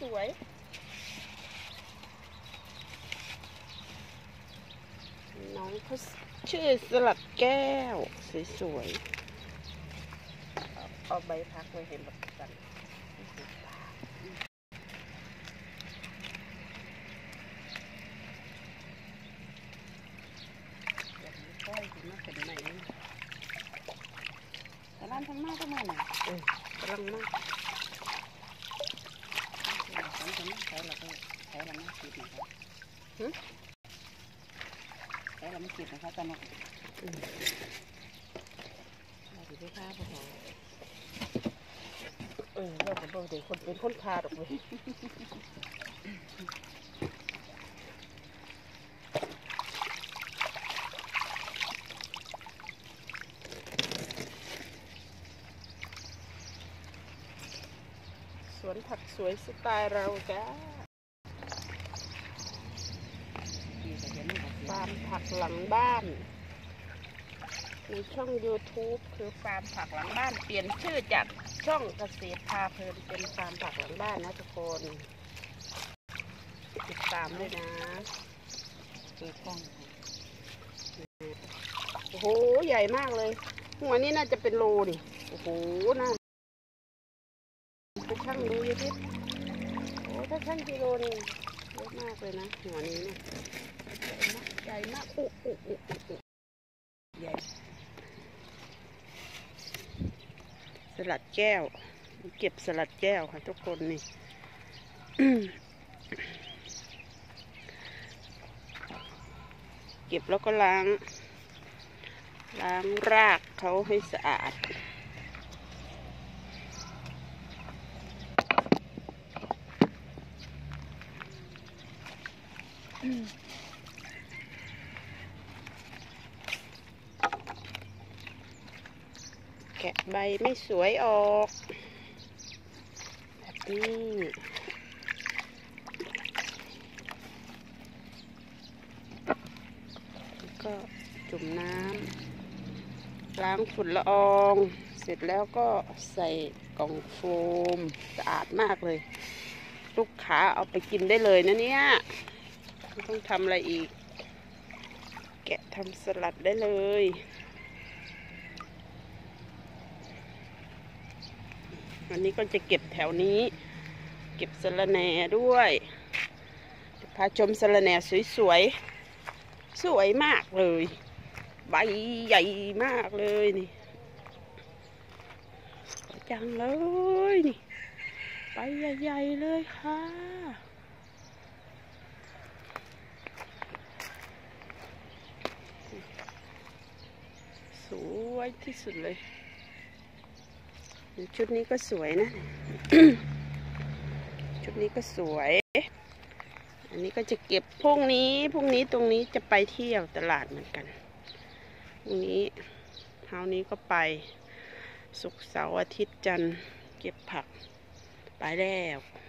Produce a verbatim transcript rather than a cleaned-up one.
สวยน้องเขาชื่อสลัดแก้วสวยๆเอาใบพักไว้เห็นแบบกันก้อยถึงมาเป็นไหนแต่ร้านทั้งมากก็มาหน่อยเออกำลังมากฉันจะไม่ใช้เราก็ใช้เราไม่คิดนะครับใช้เราไม่คิดนะคะตอนนี้เราดูด้วยผ้าพอเออเราก็บอกเด็กคนเป็นคนคาดออกเลยสวนผักสวยสไตล์เราจ้าฟาร์มผักหลังบ้านในช่อง ยูทูบ คือฟาร์มผักหลังบ้านเปลี่ยนชื่อจากช่องเกษตรพาเพลินเป็นฟาร์มผักหลังบ้านนะทุกคนติดตามด้วยนะเปิดกล้องโอ้โหใหญ่มากเลยหัวนี้น่าจะเป็นโลดิโอ้โหน่าไปชั่งดูยี่ทิพย์โอ้ถ้าชั่งกิโลนี่เยอะมากเลยนะหัวนี้เนี่ยใหญ่มากอุอุอุอุใหญ่สลัดแก้วเก็บสลัดแก้วค่ะทุกคนนี่ เก็บแล้วก็ล้างล้างรากเขาให้สะอาดแกะใบไม่สวยออกแบบนี้ก็จุ่มน้ำล้างฝุ่นละอองเสร็จแล้วก็ใส่กล่องโฟมสะอาดมากเลยลูกค้าเอาไปกินได้เลยนะเนี่ยไม่ต้องทำอะไรอีกแกะทำสลัดได้เลยวันนี้ก็จะเก็บแถวนี้เก็บสะระแหน่ด้วยพาชมสะระแหน่สวยๆสวยมากเลยใบใหญ่มากเลยนี่จังเลยนี่ใบใหญ่ๆเลยค่ะสวยที่สุดเลยชุดนี้ก็สวยนะ ชุดนี้ก็สวยอันนี้ก็จะเก็บพรุ่งนี้พรุ่งนี้ตรงนี้จะไปเที่ยวตลาดเหมือนกันพรุ่งนี้เช้านี้ก็ไปศุกร์เสาร์อาทิตย์จันทร์เก็บผักไปแล้ว